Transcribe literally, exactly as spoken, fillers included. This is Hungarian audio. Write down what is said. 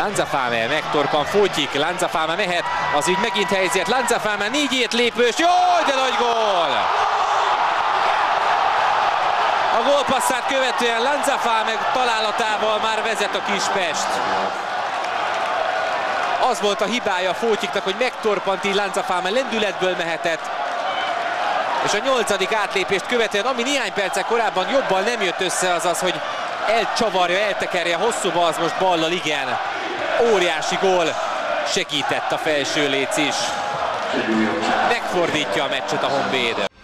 Lanzafame megtorpan Fótyik, Lanzafame mehet, az így megint helyzet, Lanzafame négyét lépős, jó, de nagy gól! A gólpasszát követően Lanzafame találatával már vezet a Kispest. Az volt a hibája Fótyiknak, hogy megtorpant így Lanzafame, lendületből mehetett. És a nyolcadik átlépést követően, ami néhány perccel korábban jobban nem jött össze, az az, hogy elcsavarja, eltekerje hosszúba, az most ballal igen. Óriási gól, segített a felső léc is. Megfordítja a meccset a Honvéd.